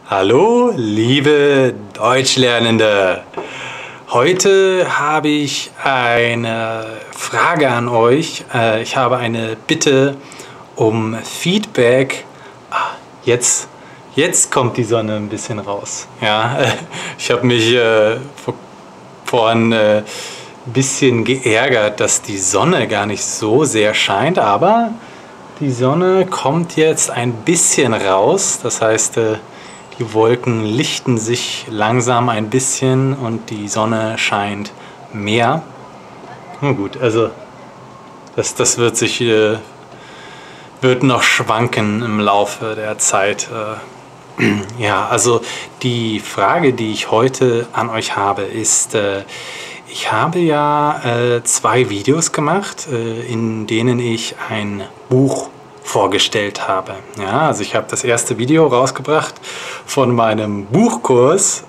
Hallo, liebe Deutschlernende! Heute habe ich eine Frage an euch. Ich habe eine Bitte um Feedback. Jetzt kommt die Sonne ein bisschen raus. Ja, ich habe mich vorhin ein bisschen geärgert, dass die Sonne gar nicht so sehr scheint, aber die Sonne kommt jetzt ein bisschen raus. Das heißt, die Wolken lichten sich langsam ein bisschen und die Sonne scheint mehr. Na gut, also das wird noch schwanken im Laufe der Zeit. Ja, also die Frage, die ich heute an euch habe, ist, ich habe ja 2 Videos gemacht, in denen ich ein Buch vorgestellt habe. Ja, also ich habe das erste Video rausgebracht von meinem Buchkurs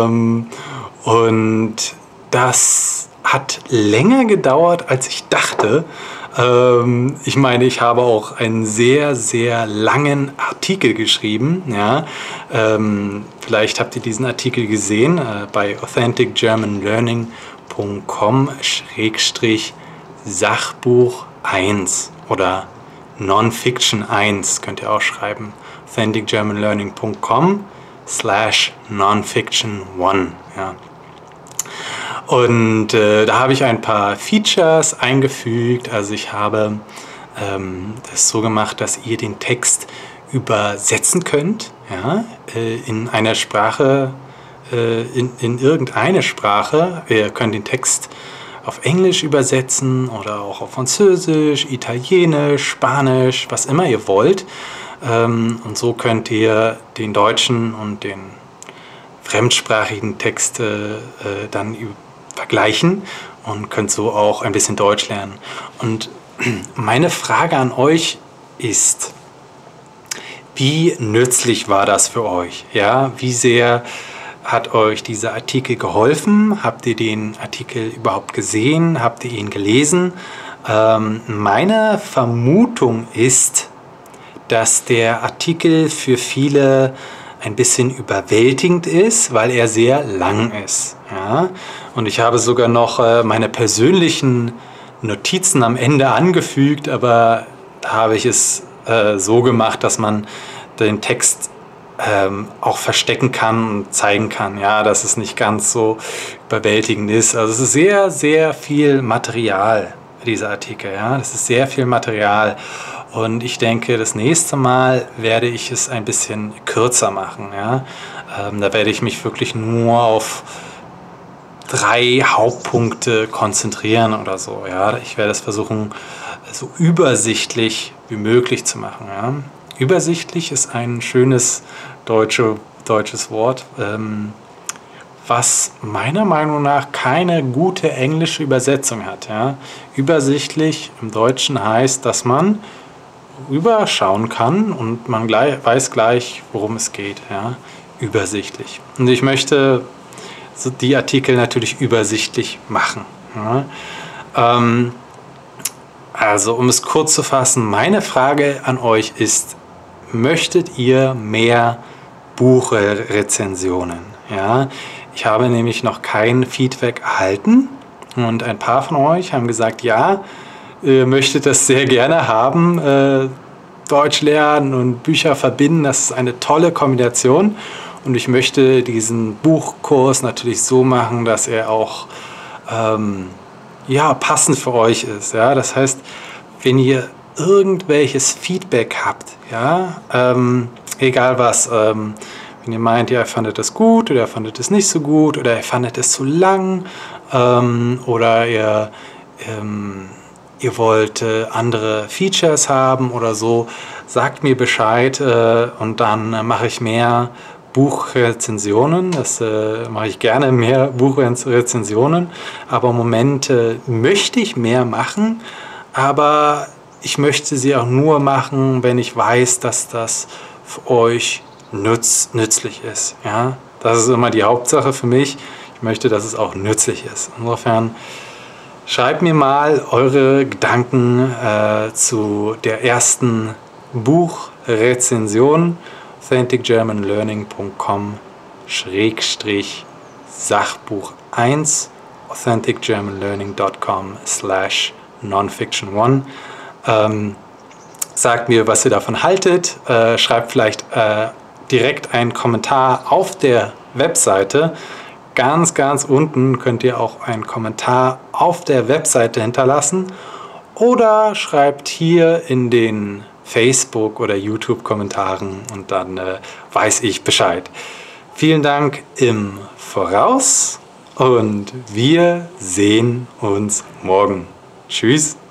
und das hat länger gedauert, als ich dachte. Ich meine, ich habe auch einen sehr, sehr langen Artikel geschrieben. Ja. Vielleicht habt ihr diesen Artikel gesehen bei authenticgermanlearning.com/Sachbuch 1 oder Nonfiction 1 könnt ihr auch schreiben. authenticgermanlearning.com/Nonfiction1. Ja. Und da habe ich ein paar Features eingefügt. Also ich habe das so gemacht, dass ihr den Text übersetzen könnt, ja, in einer Sprache, in irgendeine Sprache. Ihr könnt den Text auf Englisch übersetzen oder auch auf Französisch, Italienisch, Spanisch, was immer ihr wollt. Und so könnt ihr den deutschen und den fremdsprachigen Text dann vergleichen und könnt so auch ein bisschen Deutsch lernen. Und meine Frage an euch ist, wie nützlich war das für euch? Ja, wie sehr hat euch dieser Artikel geholfen? Habt ihr den Artikel überhaupt gesehen? Habt ihr ihn gelesen? Meine Vermutung ist, dass der Artikel für viele ein bisschen überwältigend ist, weil er sehr lang ist. Ja? Und ich habe sogar noch meine persönlichen Notizen am Ende angefügt, aber da habe ich es so gemacht, dass man den Text auch verstecken kann und zeigen kann, ja, dass es nicht ganz so überwältigend ist. Also es ist sehr, sehr viel Material, dieser Artikel. Ja? Das ist sehr viel Material. Und ich denke, das nächste Mal werde ich es ein bisschen kürzer machen. Ja? Da werde ich mich wirklich nur auf 3 Hauptpunkte konzentrieren oder so. Ja? Ich werde es versuchen, so übersichtlich wie möglich zu machen. Ja? Übersichtlich ist ein schönes deutsches Wort, was meiner Meinung nach keine gute englische Übersetzung hat. Ja? Übersichtlich im Deutschen heißt, dass man überschauen kann und man weiß gleich, worum es geht. Ja? Übersichtlich. Und ich möchte die Artikel natürlich übersichtlich machen. Ja? Also, um es kurz zu fassen, meine Frage an euch ist, möchtet ihr mehr Buchrezensionen? Ja? Ich habe nämlich noch kein Feedback erhalten und ein paar von euch haben gesagt, ja, ihr möchtet das sehr gerne haben, Deutsch lernen und Bücher verbinden, das ist eine tolle Kombination und ich möchte diesen Buchkurs natürlich so machen, dass er auch ja, passend für euch ist. Ja? Das heißt, wenn ihr irgendwelches Feedback habt, ja, egal was, wenn ihr meint, ja, ihr fandet das gut oder ihr fandet es nicht so gut oder ihr fandet es zu lang oder ihr wollt andere Features haben oder so, sagt mir Bescheid und dann mache ich mehr Buchrezensionen. Das mache ich gerne, mehr Buchrezensionen. Aber im Moment möchte ich mehr machen, aber ich möchte sie auch nur machen, wenn ich weiß, dass das für euch nützlich ist. Ja? Das ist immer die Hauptsache für mich. Ich möchte, dass es auch nützlich ist. Insofern schreibt mir mal eure Gedanken zu der ersten Buchrezension authenticgermanlearning.com/Sachbuch 1, authenticgermanlearning.com/nonfiction1. Sagt mir, was ihr davon haltet. Schreibt vielleicht direkt einen Kommentar auf der Webseite. Ganz, ganz unten könnt ihr auch einen Kommentar auf der Webseite hinterlassen. Oder schreibt hier in den Facebook- oder YouTube-Kommentaren und dann weiß ich Bescheid. Vielen Dank im Voraus und wir sehen uns morgen. Tschüss.